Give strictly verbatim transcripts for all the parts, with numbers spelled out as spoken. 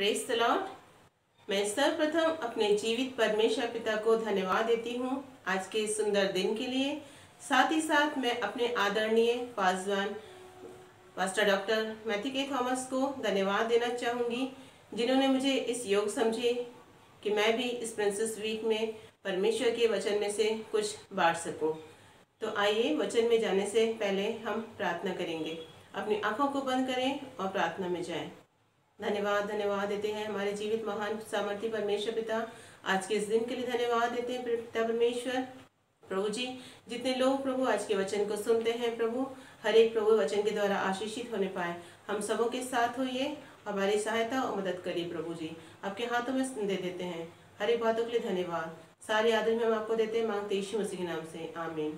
Praise the Lord. मैं सर्वप्रथम अपने जीवित परमेश्वर पिता को धन्यवाद देती हूँ आज के इस सुंदर दिन के लिए। साथ ही साथ मैं अपने आदरणीय Paswan pastor doctor Matthew K Thomas को धन्यवाद देना चाहूँगी, जिन्होंने मुझे इस योग समझे कि मैं भी इस प्रिंसेस वीक में परमेश्वर के वचन में से कुछ बांट सकूं। तो आइए वचन में जाने से पहले हम प्रार्थना करेंगे। अपनी आंखों को बंद करें और प्रार्थना में जाएं। धन्यवाद धन्यवाद देते हैं हमारे जीवित महान सामर्थी परमेश्वर पिता, आज के इस दिन के लिए धन्यवाद देते हैं पिता परमेश्वर। प्रभु जी, जितने लोग प्रभु आज के वचन को सुनते हैं प्रभु, हर एक प्रभु वचन के द्वारा आशीषित होने पाए। हम सबों के साथ होइए, हमारी सहायता और मदद करिए प्रभु जी। आपके हाथों में दे देते हैं, हर एक बातों के लिए धन्यवाद। सारे आदर में हम आपको देते हैं, मांगते यीशु मसीह के नाम से, आमीन।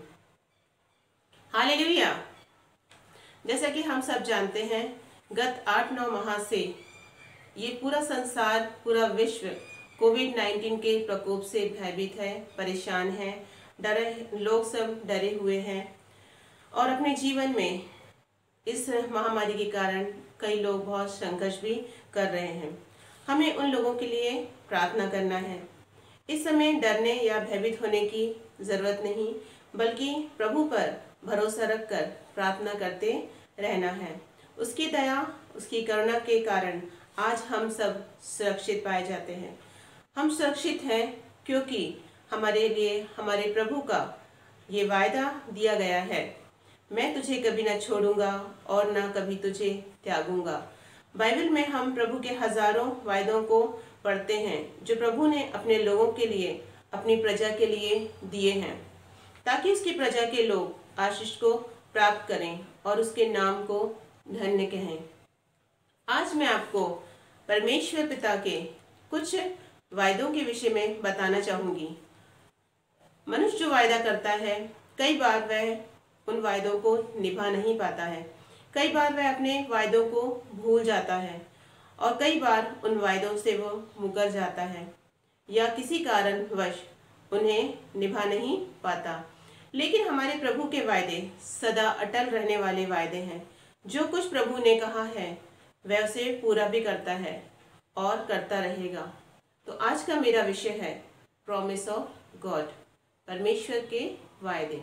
हालेलुया। जैसा कि हम सब जानते हैं, गत आठ नौ माह से ये पूरा संसार, पूरा विश्व कोविड नाइन्टीन के प्रकोप से भयभीत है, परेशान है, डरे, लोग सब डरे हुए हैं और अपने जीवन में इस महामारी के कारण कई लोग बहुत संघर्ष भी कर रहे हैं। हमें उन लोगों के लिए प्रार्थना करना है। इस समय डरने या भयभीत होने की ज़रूरत नहीं, बल्कि प्रभु पर भरोसा रखकर प्रार्थना करते रहना है। उसकी दया, उसकी करुणा के कारण आज हम सब सुरक्षित पाए जाते हैं। हम सुरक्षित हैं क्योंकि हमारे लिए हमारे प्रभु का ये वायदा दिया गया है, मैं तुझे कभी ना छोड़ूंगा और ना कभी तुझे त्यागूंगा। बाइबल में हम प्रभु के हजारों वायदों को पढ़ते हैं जो प्रभु ने अपने लोगों के लिए, अपनी प्रजा के लिए दिए हैं, ताकि उसकी प्रजा के लोग आशीष को प्राप्त करें और उसके नाम को धन्य कहें। आज मैं आपको परमेश्वर पिता के कुछ वायदों के विषय में बताना चाहूंगी। मनुष्य जो वायदा करता है, कई बार वह उन वायदों को निभा नहीं पाता है, कई बार वह अपने वायदों को भूल जाता है और कई बार उन वायदों से वो मुकर जाता है या किसी कारणवश उन्हें निभा नहीं पाता। लेकिन हमारे प्रभु के वायदे सदा अटल रहने वाले वायदे हैं। जो कुछ प्रभु ने कहा है वह उसे पूरा भी करता है और करता रहेगा। तो आज का मेरा विषय है प्रॉमिस ऑफ गॉड, परमेश्वर के वायदे।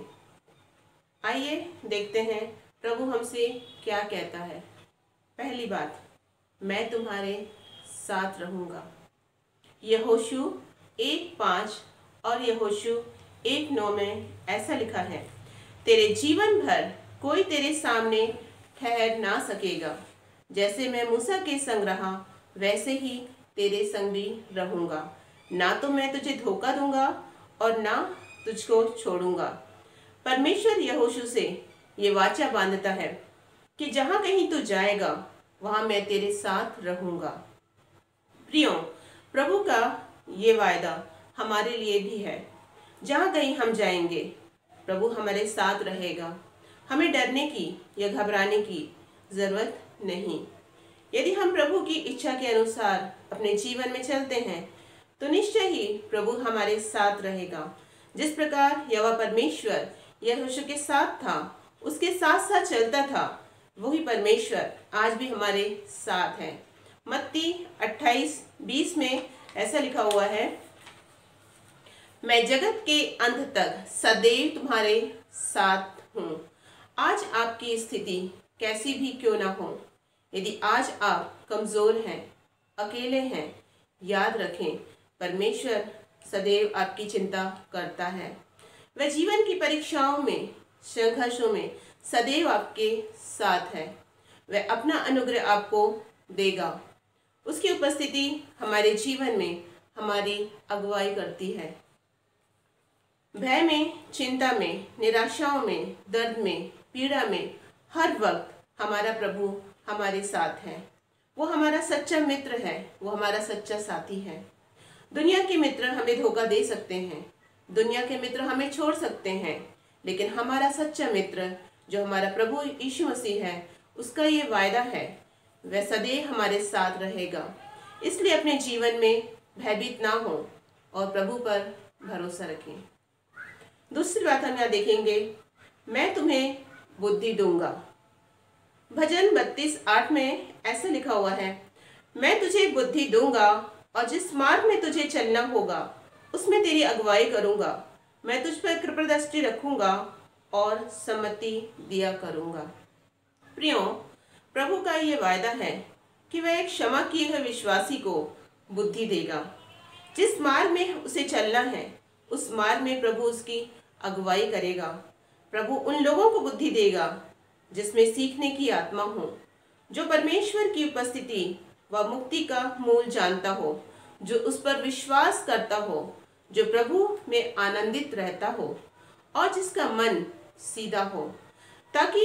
आइए देखते हैं प्रभु हमसे क्या कहता है। पहली बात, मैं तुम्हारे साथ रहूंगा। यहोशू एक पाँच और यहोशू एक नौ में ऐसा लिखा है, तेरे जीवन भर कोई तेरे सामने ठहर ना सकेगा। जैसे मैं मूसा के संग रहा वैसे ही तेरे संग भी रहूंगा। ना तो मैं तुझे धोखा दूंगा और ना तुझको छोड़ूंगा। परमेश्वर यहोशू से ये वाचा बांधता है कि जहां कहीं तू जाएगा वहां मैं तेरे साथ रहूंगा। प्रियो, प्रभु का ये वायदा हमारे लिए भी है। जहां कहीं हम जाएंगे प्रभु हमारे साथ रहेगा। हमें डरने की या घबराने की जरूरत नहीं। यदि हम प्रभु की इच्छा के अनुसार अपने जीवन में चलते हैं तो निश्चय ही प्रभु हमारे साथ रहेगा। जिस प्रकार यहोवा परमेश्वर यहोशू के साथ था, उसके साथ साथ चलता था, वही परमेश्वर आज भी हमारे साथ है। मत्ती अट्ठाईस बीस में ऐसा लिखा हुआ है, मैं जगत के अंत तक सदैव तुम्हारे साथ हूँ। आज आपकी स्थिति कैसी भी क्यों ना हो, यदि आज आप कमजोर हैं, अकेले हैं, याद रखें परमेश्वर सदैव आपकी चिंता करता है। वह जीवन की परीक्षाओं में, संघर्षों में सदैव आपके साथ है। वह अपना अनुग्रह आपको देगा। उसकी उपस्थिति हमारे जीवन में हमारी अगुवाई करती है। भय में, चिंता में, निराशाओं में, दर्द में, पीड़ा में हर वक्त हमारा प्रभु हमारे साथ है। वो हमारा सच्चा मित्र है, वो हमारा सच्चा साथी है। दुनिया के मित्र हमें धोखा दे सकते हैं, दुनिया के मित्र हमें छोड़ सकते हैं, लेकिन हमारा सच्चा मित्र जो हमारा प्रभु यीशु मसीह है, उसका ये वायदा है वह सदैव हमारे साथ रहेगा। इसलिए अपने जीवन में भयभीत ना हो और प्रभु पर भरोसा रखें। दूसरी बात हम यहाँ देखेंगे, मैं तुम्हें बुद्धि दूंगा। भजन बत्तीस आठ में ऐसा लिखा हुआ है, मैं तुझे बुद्धि दूंगा और जिस मार्ग में तुझे चलना होगा उसमें तेरी अगुवाई करूंगा। मैं तुझ पर कृपा दृष्टि रखूंगा और सम्मति दिया करूंगा। प्रियो, प्रभु का ये वायदा है कि वह एक क्षमा किए हुए विश्वासी को बुद्धि देगा। जिस मार्ग में उसे चलना है उस मार्ग में प्रभु उसकी अगुवाई करेगा। प्रभु उन लोगों को बुद्धि देगा जिसमें सीखने की आत्मा हो, जो परमेश्वर की उपस्थिति व मुक्ति का मूल जानता हो, जो उस पर विश्वास करता हो, जो प्रभु में आनंदित रहता हो और जिसका मन सीधा हो, ताकि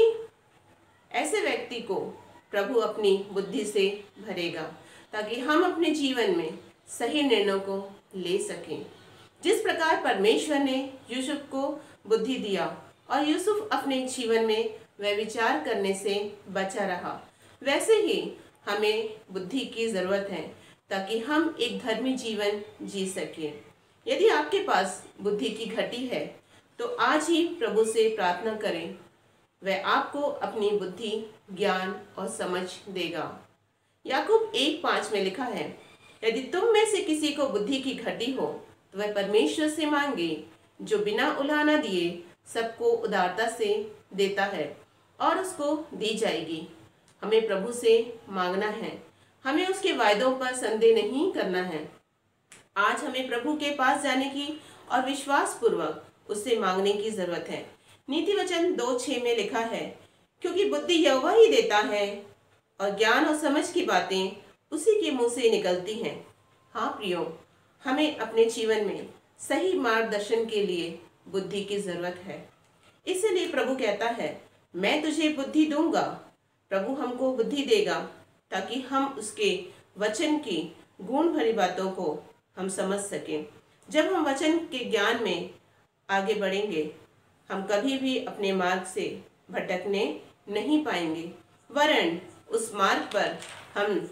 ऐसे व्यक्ति को प्रभु अपनी बुद्धि से भरेगा, ताकि हम अपने जीवन में सही निर्णयों को ले सकें। जिस प्रकार परमेश्वर ने यूसुफ को बुद्धि दिया और यूसुफ अपने जीवन में वह विचार करने से बचा रहा, वैसे ही हमें बुद्धि की जरूरत है ताकि हम एक धर्मी जीवन जी सकें। यदि आपके पास बुद्धि की घटी है तो आज ही प्रभु से प्रार्थना करें, वह आपको अपनी बुद्धि, ज्ञान और समझ देगा। याकूब एक पाँच में लिखा है, यदि तुम में से किसी को बुद्धि की घटी हो तो वह परमेश्वर से मांगे, जो बिना उलाहना दिए सबको उदारता से देता है और उसको दी जाएगी। हमें प्रभु से मांगना है, हमें उसके वायदों पर संदेह नहीं करना है। आज हमें प्रभु के पास जाने की और विश्वास पूर्वक उससे मांगने की जरूरत है। नीति वचन दो छः में लिखा है, क्योंकि बुद्धि यहोवा ही देता है और ज्ञान और समझ की बातें उसी के मुंह से निकलती हैं। हाँ प्रियो, हमें अपने जीवन में सही मार्गदर्शन के लिए बुद्धि की जरूरत है। इसीलिए प्रभु कहता है, मैं तुझे बुद्धि दूंगा। प्रभु हमको बुद्धि देगा ताकि हम उसके वचन की गुण भरी बातों को हम समझ सकें। जब हम वचन के ज्ञान में आगे बढ़ेंगे, हम कभी भी अपने मार्ग से भटकने नहीं पाएंगे, वरन उस मार्ग पर हम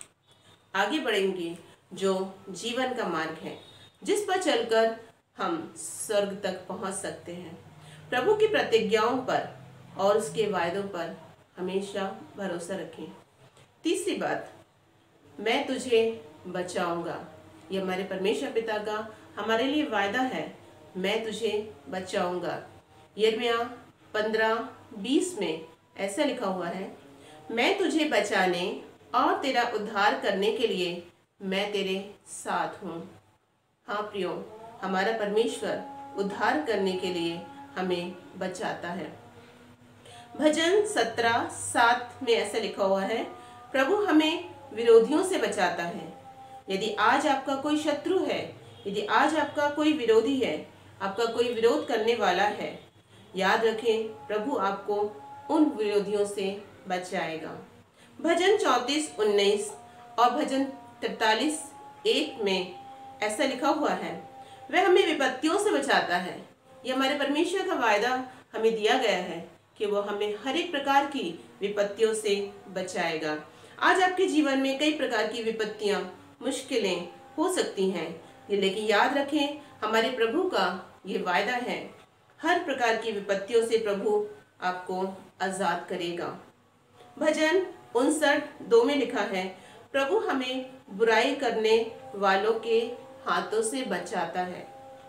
आगे बढ़ेंगे जो जीवन का मार्ग है, जिस पर चलकर हम स्वर्ग तक पहुंच सकते हैं। प्रभु की प्रतिज्ञाओं पर और उसके वायदों पर हमेशा भरोसा रखें। तीसरी बात, मैं तुझे बचाऊंगा। ये हमारे परमेश्वर पिता का हमारे लिए वायदा है, मैं तुझे बचाऊंगा। यिर्मयाह पंद्रह बीस में ऐसा लिखा हुआ है, मैं तुझे बचाने और तेरा उद्धार करने के लिए मैं तेरे साथ हूँ। हाँ प्रियो, हमारा परमेश्वर उद्धार करने के लिए हमें बचाता है। भजन सत्रह सात में ऐसा लिखा हुआ है, प्रभु हमें विरोधियों से बचाता है। यदि आज आपका कोई शत्रु है, यदि आज आपका कोई विरोधी है, आपका कोई विरोध करने वाला है, याद रखें प्रभु आपको उन विरोधियों से बचाएगा। भजन चौंतीस उन्नीस और भजन तैतालीस एक में ऐसा लिखा हुआ है, वह हमें विपत्तियों से बचाता है। यह हमारे परमेश्वर का वायदा हमें दिया गया है कि वो हमें हर एक प्रकार की विपत्तियों से बचाएगा। आज आपके जीवन में कई प्रकार की विपत्तियां, मुश्किलें हो सकती हैं, लेकिन याद रखें हमारे प्रभु का ये वायदा है, हर प्रकार की विपत्तियों से प्रभु आपको आजाद करेगा। भजन उनसठ दो में लिखा है, प्रभु हमें बुराई करने वालों के हाथों से बचाता है।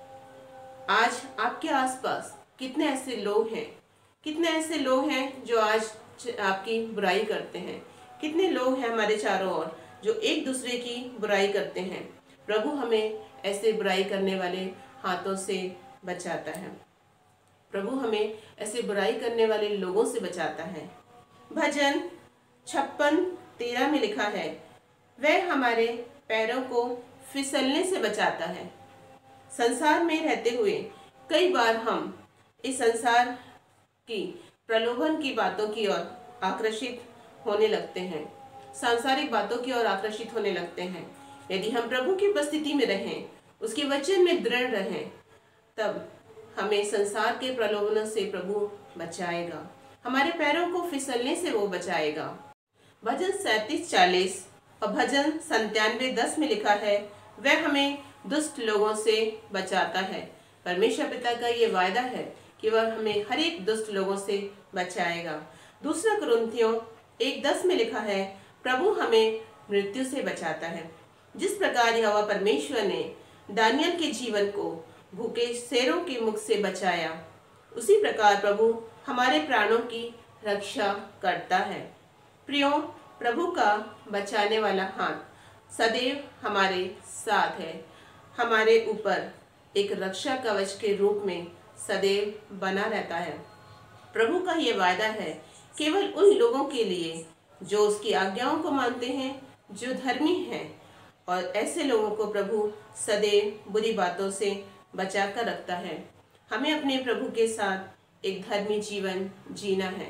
आज आपके आसपास कितने ऐसे लोग हैं, कितने ऐसे लोग हैं जो आज आपकी बुराई करते हैं, कितने लोग हैं हमारे चारों ओर जो एक दूसरे की बुराई करते हैं। प्रभु हमें ऐसे बुराई करने वाले हाथों से बचाता है, प्रभु हमें ऐसे बुराई करने वाले लोगों से बचाता है। भजन छप्पन तेरह में लिखा है, वह हमारे पैरों को फिसलने से बचाता है। संसार में रहते हुए कई बार हम इस संसार की प्रलोभन की बातों की ओर आकर्षित होने लगते हैं, सांसारिक बातों की ओर आकर्षित होने लगते हैं। यदि हम प्रभु की उपस्थिति में रहें, उसके वचन में दृढ़ रहें, तब हमें संसार के प्रलोभनों से प्रभु बचाएगा, हमारे पैरों को फिसलने से वो बचाएगा। भजन सैंतीस चालीस और भजन संतानवे दस में लिखा है, वह हमें दुष्ट लोगों से बचाता है। परमेश्वर पिता का ये वायदा है कि वह हमें हर एक दुष्ट लोगों से बचाएगा। दूसरा कुरिन्थियों एक दस में लिखा है, प्रभु हमें मृत्यु से बचाता है। जिस प्रकार यहोवा परमेश्वर ने दानियल के जीवन को भूखे शेरों के मुख से बचाया, उसी प्रकार प्रभु हमारे प्राणों की रक्षा करता है। प्रियो, प्रभु का बचाने वाला हाथ सदैव हमारे साथ है, हमारे ऊपर एक रक्षा कवच के रूप में सदैव बना रहता है। प्रभु का ये वायदा है केवल उन लोगों के लिए जो उसकी आज्ञाओं को मानते हैं, जो धर्मी हैं, और ऐसे लोगों को प्रभु सदैव बुरी बातों से बचा कर रखता है। हमें अपने प्रभु के साथ एक धर्मी जीवन जीना है।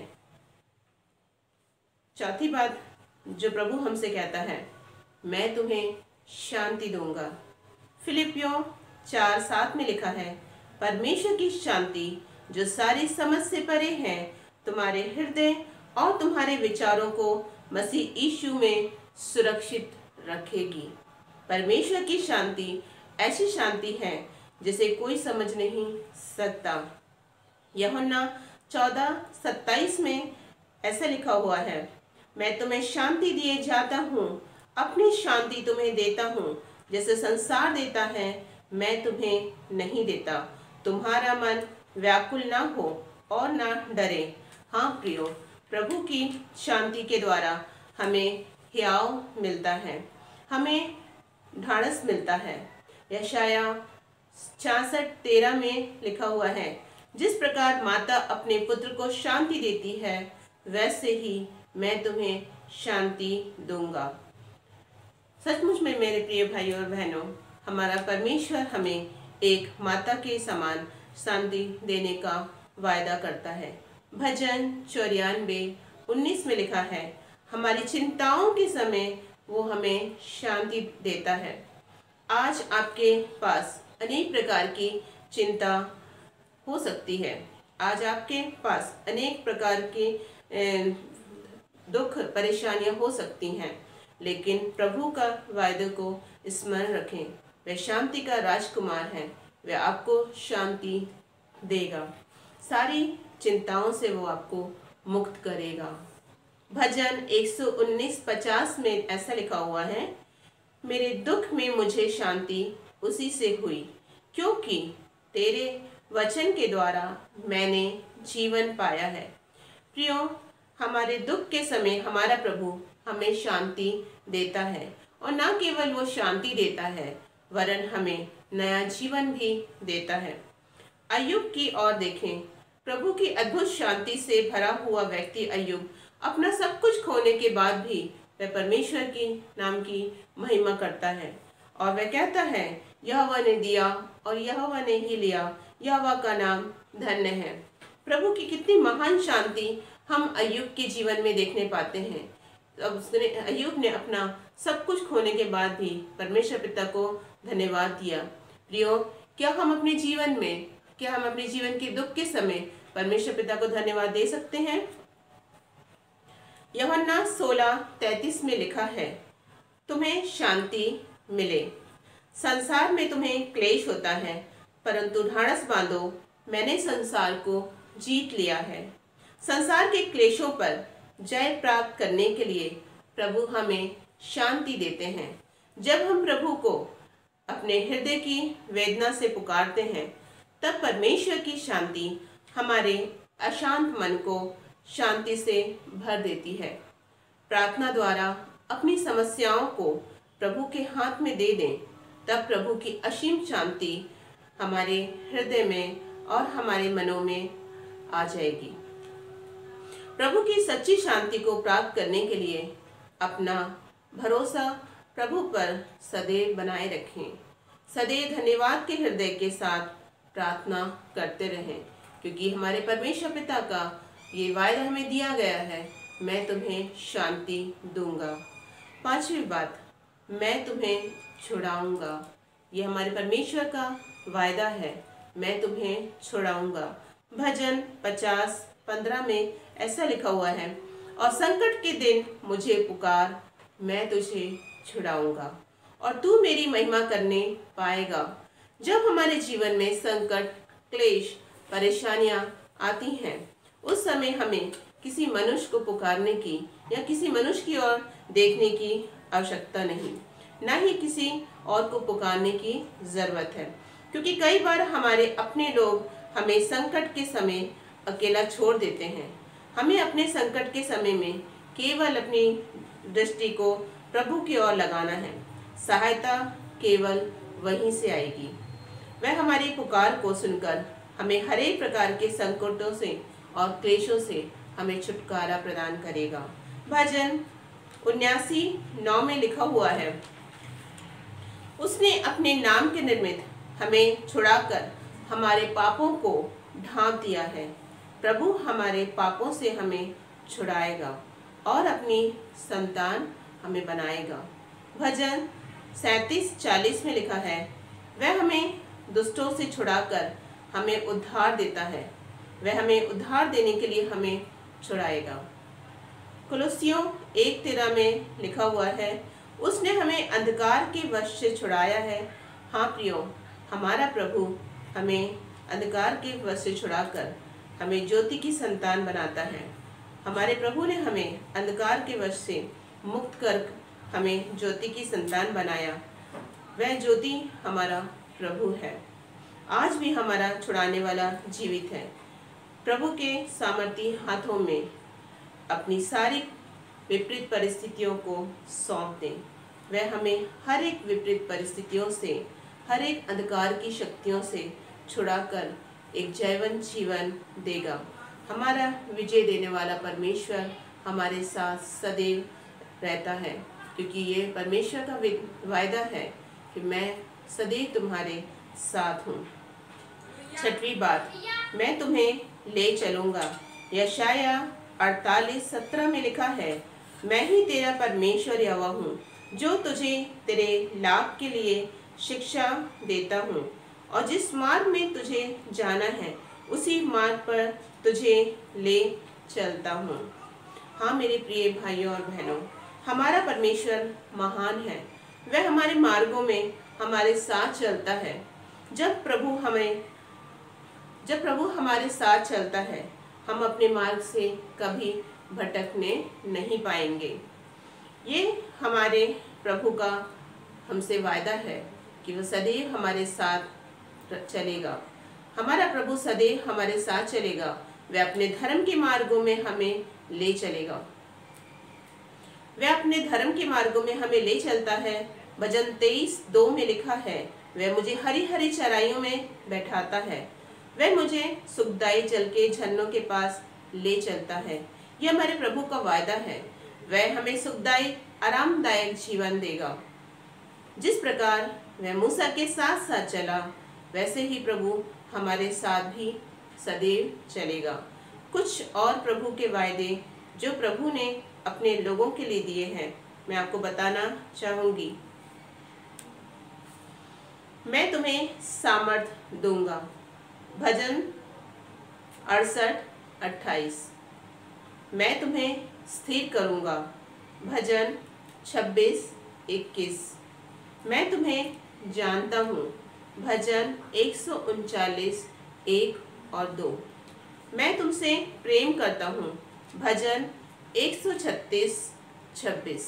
चौथी बात जो प्रभु हमसे कहता है, मैं तुम्हें शांति दूंगा। फिलिपियों चार सात में लिखा है, परमेश्वर की शांति जो सारी समझ से परे है तुम्हारे हृदय और तुम्हारे विचारों को मसीह यीशु में सुरक्षित रखेगी। परमेश्वर की शांति ऐसी शांति है जिसे कोई समझ नहीं सकता। यूहन्ना चौदह सत्ताईस में ऐसा लिखा हुआ है, मैं तुम्हें शांति दिए जाता हूँ, अपनी शांति तुम्हें देता हूँ, जैसे संसार देता है मैं तुम्हें नहीं देता। तुम्हारा मन व्याकुल ना हो और ना डरे। हाँ प्रियो, प्रभु की शांति के द्वारा हमें हियाव मिलता है, हमें ढाढ़स मिलता है। यशाया छियासठ तेरह में लिखा हुआ है, जिस प्रकार माता अपने पुत्र को शांति देती है, वैसे ही मैं तुम्हें शांति दूंगा। सचमुच में मेरे प्रिय भाइयों और बहनों, हमारा परमेश्वर हमें एक माता के समान शांति देने का वायदा करता है। भजन चौरानवे उन्नीस में लिखा है, हमारी चिंताओं के समय वो हमें शांति देता है। आज आपके पास अनेक प्रकार की चिंता हो सकती है, आज आपके पास अनेक प्रकार की दुख परेशानियां हो सकती हैं, लेकिन प्रभु का वायदे को स्मरण रखें। वह शांति का राजकुमार है, वह आपको शांति देगा, सारी चिंताओं से वो आपको मुक्त करेगा। भजन एक सौ उन्नीस पचास में ऐसा लिखा हुआ है, मेरे दुख में मुझे शांति उसी से हुई, क्योंकि तेरे वचन के द्वारा मैंने जीवन पाया है। प्रियो, हमारे दुख के समय हमारा प्रभु हमें शांति देता है, और न केवल वो शांति देता है वरन हमें नया जीवन भी देता है। अय्यूब की ओर देखें, प्रभु की अद्भुत शांति से भरा हुआ व्यक्ति अय्यूब अपना सब कुछ खोने के बाद भी वह परमेश्वर की नाम की महिमा करता है, और वह कहता है, यहोवा ने दिया और यहोवा ने ही लिया, यहोवा का नाम धन्य है। प्रभु की कितनी महान शांति हम अय्यूब के जीवन में देखने पाते हैं। अब उसने अय्यूब ने अपना सब कुछ खोने के बाद भी परमेश्वर पिता को धन्यवाद दिया। प्रियो, क्या हम अपने जीवन में क्या हम अपने जीवन के दुख के समय परमेश्वर पिता को धन्यवाद दे सकते हैं? यूहन्ना सोलह तैतीस में लिखा है, तुम्हें शांति मिले। संसार में तुम्हें क्लेश होता है, परंतु ढाढ़स बांधो, मैंने संसार को जीत लिया है। संसार के क्लेशों पर जय प्राप्त करने के लिए प्रभु हमें शांति देते हैं। जब हम प्रभु को अपने हृदय की वेदना से पुकारते हैं, तब परमेश्वर की शांति हमारे अशांत मन को शांति से भर देती है। प्रार्थना द्वारा अपनी समस्याओं को प्रभु के हाथ में दे दें, तब प्रभु की असीम शांति हमारे हृदय में और हमारे मनों में आ जाएगी। प्रभु की सच्ची शांति को प्राप्त करने के लिए अपना भरोसा प्रभु पर सदैव बनाए रखें। सदैव धन्यवाद के हृदय के साथ प्रार्थना करते रहें, क्योंकि हमारे परमेश्वर पिता का ये वायदा हमें दिया गया है, मैं तुम्हें शांति दूंगा। पांचवी बात, मैं तुम्हें छुड़ाऊंगा। ये हमारे परमेश्वर का वायदा है, मैं तुम्हें छुड़ाऊंगा। भजन पचास पंद्रह में ऐसा लिखा हुआ है, और संकट के दिन मुझे पुकार, मैं तुझे छुड़ाऊंगा और तू मेरी महिमा करने पाएगा। जब हमारे जीवन में संकट, क्लेश, परेशानियां आती हैं, उस समय हमें किसी मनुष्य को पुकारने की या किसी मनुष्य की ओर देखने की आवश्यकता नहीं, ना ही किसी और को पुकारने की जरूरत है, क्योंकि कई बार हमारे अपने लोग हमें संकट के समय अकेला छोड़ देते हैं। हमें अपने संकट के समय में केवल अपनी दृष्टि को प्रभु की ओर लगाना है। सहायता केवल वहीं से आएगी। वह हमारी पुकार को सुनकर हमें हर एक प्रकार के संकटों से और क्लेशों से हमें छुटकारा प्रदान करेगा। भजन उन्यासी नौ में लिखा हुआ है, उसने अपने नाम के निमित्त हमें छुड़ाकर हमारे पापों को ढांप दिया है। प्रभु हमारे पापों से हमें छुड़ाएगा और अपनी संतान हमें बनाएगा। भजन सैंतीस चालीस में लिखा है, वह हमें दुष्टों से छुड़ाकर हमें उद्धार देता है। वह हमें उद्धार देने के लिए हमें छुड़ाएगा। कुलुस्सियों एक तेरह में लिखा हुआ है, उसने हमें अंधकार के वश से छुड़ाया है। हाँ प्रियो, हमारा प्रभु हमें अंधकार के वश से छुड़ाकर हमें ज्योति की संतान बनाता है। हमारे प्रभु ने हमें अंधकार के वश से मुक्त कर हमें ज्योति की संतान बनाया। वह ज्योति हमारा प्रभु है। आज भी हमारा छुड़ाने वाला जीवित है। प्रभु के सामर्थी हाथों में अपनी सारी विपरीत परिस्थितियों को सौंप दें। वह हमें हर एक विपरीत परिस्थितियों से, हर एक अंधकार की शक्तियों से छुड़ाकर एक जैवन जीवन देगा। हमारा विजय देने वाला परमेश्वर हमारे साथ सदैव रहता है, क्योंकि ये परमेश्वर का वायदा है कि मैं सदैव तुम्हारे साथ हूँ। छठवीं बात, मैं तुम्हें ले चलूँगा। यशाया अड़तालीस सत्रह में लिखा है, मैं ही तेरा परमेश्वर यहोवा हूँ, जो तुझे तेरे लाभ के लिए शिक्षा देता हूँ, और जिस मार्ग में तुझे जाना है उसी मार्ग पर तुझे ले चलता हूँ। हाँ मेरे प्रिय भाइयों और बहनों, हमारा परमेश्वर महान है। वह हमारे मार्गों में हमारे साथ चलता है। जब प्रभु हमें जब प्रभु हमारे साथ चलता है, हम अपने मार्ग से कभी भटकने नहीं पाएंगे। ये हमारे प्रभु का हमसे वायदा है कि वह सदैव हमारे साथ चलेगा। हमारा प्रभु सदैव हमारे साथ चलेगा। वह अपने धर्म के मार्गों में हमें ले चलेगा। वह अपने धर्म के मार्गों में हमें ले चलता है। भजन तेईस दो में लिखा है, वह मुझे हरी हरी चराइयों में बैठाता है। वह मुझे सुखदायी जल के झरनों के पास ले चलता है। यह हमारे प्रभु का वायदा है। वह हमें सुखदायी आरामदायक जीवन देगा। जिस प्रकार वह मूसा के साथ साथ चला, वैसे ही प्रभु हमारे साथ भी सदैव चलेगा। कुछ और प्रभु के वायदे जो प्रभु ने अपने लोगों के लिए दिए हैं, मैं आपको बताना चाहूंगी। मैं तुम्हें सामर्थ दूंगा। भजन अड़सठ अट्ठाईस। मैं तुम्हें स्थिर करूंगा। भजन छब्बीस इक्कीस। मैं तुम्हें जानता हूँ। भजन एक सौ उनचालीस एक और दो। मैं तुमसे प्रेम करता हूँ। भजन एक सौ छत्तीस छब्बीस।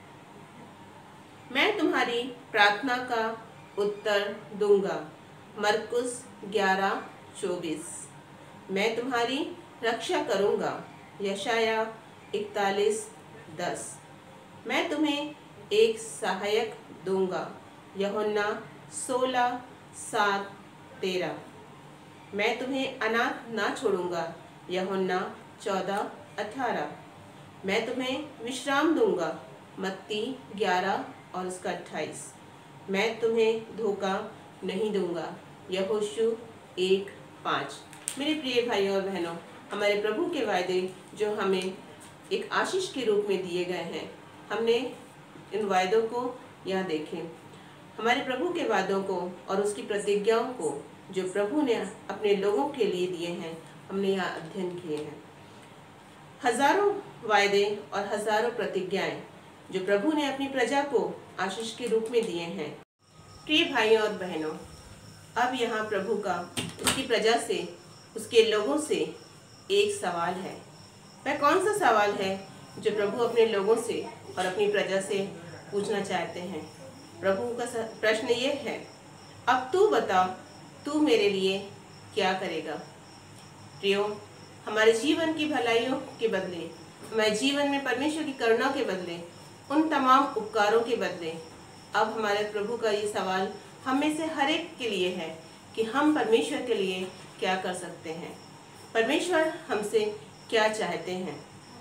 मैं तुम्हारी प्रार्थना का उत्तर दूंगा। मरकुस ग्यारह चौबीस। मैं तुम्हारी रक्षा करूंगा। यशाया इकतालीस दस। मैं तुम्हें एक सहायक दूंगा। यूहन्ना सोलह सात तेरह। मैं तुम्हें अनाथ ना छोड़ूंगा। यूहन्ना चौदह अठारह। मैं तुम्हें विश्राम दूंगा। मत्ती ग्यारह और उसका अट्ठाईस। मैं तुम्हें धोखा नहीं दूंगा। यहोशू एक पाँच। मेरे प्रिय भाइयों और बहनों, हमारे प्रभु के वायदे जो हमें एक आशीष के रूप में दिए गए हैं, हमने इन वायदों को यहाँ देखें। हमारे प्रभु के वादों को और उसकी प्रतिज्ञाओं को जो प्रभु ने अपने लोगों के लिए दिए हैं, हमने यहाँ अध्ययन किए हैं। हजारों वायदे और हजारों प्रतिज्ञाएं जो प्रभु ने अपनी प्रजा को आशीष के रूप में दिए हैं। प्रिय भाइयों और बहनों, अब यहाँ प्रभु का उसकी प्रजा से, उसके लोगों से एक सवाल है। वह कौन सा सवाल है जो प्रभु अपने लोगों से और अपनी प्रजा से पूछना चाहते हैं। प्रभु का प्रश्न ये है, अब तू बता, तू मेरे लिए क्या करेगा। प्रियो, हमारे जीवन की भलाइयों के बदले, हमारे जीवन में परमेश्वर की करुणा के बदले, उन तमाम उपकारों के बदले, अब हमारे प्रभु का ये सवाल हम में से हर एक के लिए है कि हम परमेश्वर के लिए क्या कर सकते हैं। परमेश्वर हमसे क्या चाहते हैं।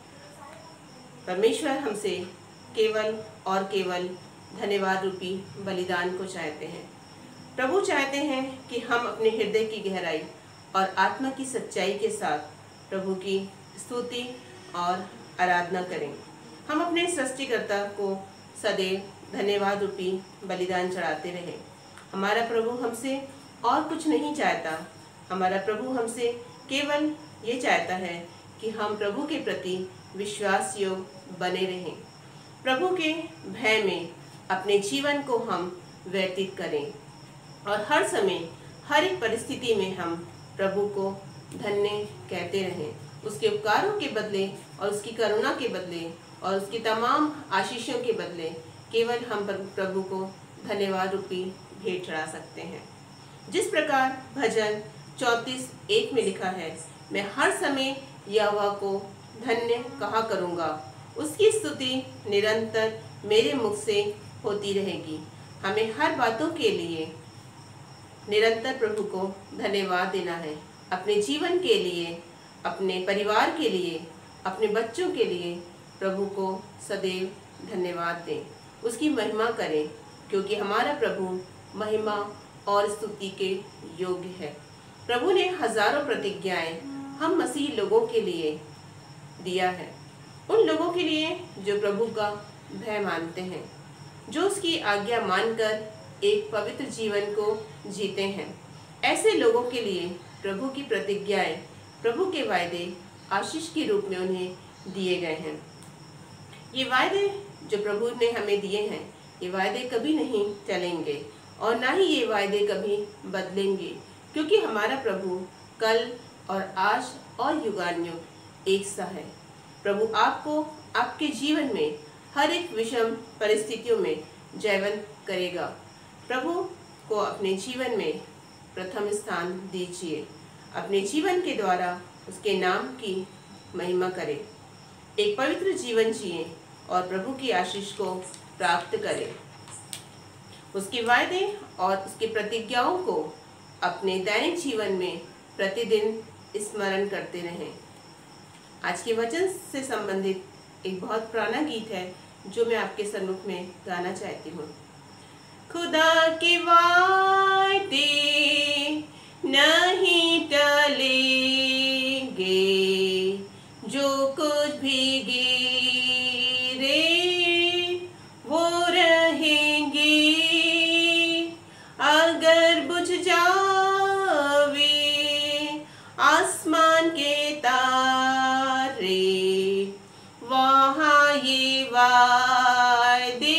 परमेश्वर हमसे केवल और केवल धन्यवाद रूपी बलिदान को चाहते हैं। प्रभु चाहते हैं कि हम अपने हृदय की गहराई और आत्मा की सच्चाई के साथ प्रभु की स्तुति और आराधना करें। हम अपने सृष्टिकर्ता को सदैव धन्यवाद रूपी बलिदान चढ़ाते रहें। हमारा प्रभु हमसे और कुछ नहीं चाहता। हमारा प्रभु हमसे केवल ये चाहता है कि हम प्रभु के प्रति विश्वास योग्य बने रहें। प्रभु के भय में अपने जीवन को हम व्यतीत करें और हर समय हर एक परिस्थिति में हम प्रभु को धन्य कहते रहें। उसके उपकारों के बदले और उसकी करुणा के बदले और उसकी तमाम आशीषों के बदले केवल हम प्रभु को धन्यवाद रूपी भेंट चढ़ा सकते हैं। जिस प्रकार भजन चौंतीस एक में लिखा है, मैं हर समय यहोवा को धन्य कहा करूँगा, उसकी स्तुति निरंतर मेरे मुख से होती रहेगी। हमें हर बातों के लिए निरंतर प्रभु को धन्यवाद देना है। अपने जीवन के लिए, अपने परिवार के लिए, अपने बच्चों के लिए प्रभु को सदैव धन्यवाद दें, उसकी महिमा करें, क्योंकि हमारा प्रभु महिमा और स्तुति के योग्य है। प्रभु ने हजारों प्रतिज्ञाएं हम मसीह लोगों के लिए दिया है, उन लोगों के लिए जो प्रभु का भय मानते हैं, जो उसकी आज्ञा मानकर एक पवित्र जीवन को जीते हैं। ऐसे लोगों के लिए प्रभु की प्रतिज्ञाएं, प्रभु के वायदे आशीष के रूप में उन्हें दिए गए हैं। ये वायदे जो प्रभु ने हमें दिए हैं, ये वायदे कभी नहीं चलेंगे और ना ही ये वायदे कभी बदलेंगे, क्योंकि हमारा प्रभु कल और आज और युगानुयुग एक सा है। प्रभु आपको आपके जीवन में हर एक विषम परिस्थितियों में जयवंत करेगा। प्रभु को अपने जीवन में प्रथम स्थान दीजिए। अपने जीवन के द्वारा उसके नाम की महिमा करें, एक पवित्र जीवन जिए और प्रभु की आशीष को प्राप्त करें। उसके वायदे और उसकी प्रतिज्ञाओं को अपने दैनिक जीवन में प्रतिदिन स्मरण करते रहें। आज के वचन से संबंधित एक बहुत पुराना गीत है जो मैं आपके सम्मुख में गाना चाहती हूँ। खुदा के वायदे नहीं टलेंगे, जो कुछ भी गिरे वो रहेंगे। अगर बुझ जावे आसमान के तारे, वहाँ ये वायदे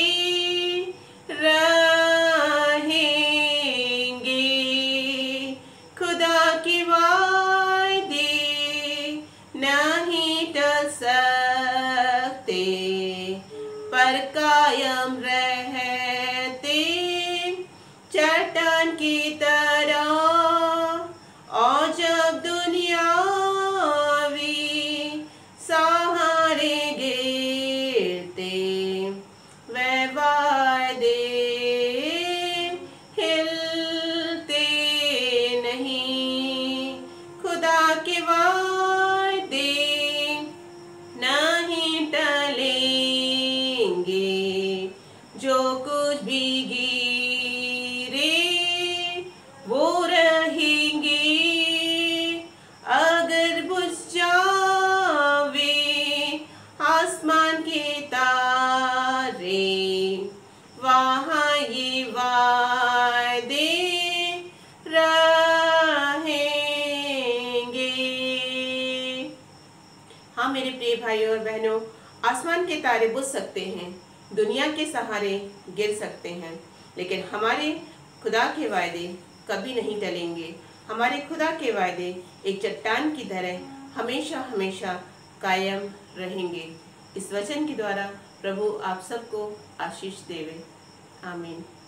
पर कायम रहते चट्टान की तरह। और जब दुनियावी सहारे गिरते, वह वायदे हिलते नहीं। खुदा के वायदे नहीं टलेंगे, जो कुछ भी गिरे वो रहेंगे। अगर बुझ जावे आसमान के तारे, वहाँ ये वायदे रहेंगे। हाँ मेरे प्रिय भाइयों और बहनों, आसमान के तारे बुझ सकते हैं, दुनिया के सहारे गिर सकते हैं, लेकिन हमारे खुदा के वायदे कभी नहीं टलेंगे। हमारे खुदा के वायदे एक चट्टान की तरह हमेशा हमेशा कायम रहेंगे। इस वचन के द्वारा प्रभु आप सबको आशीष देवे। आमीन।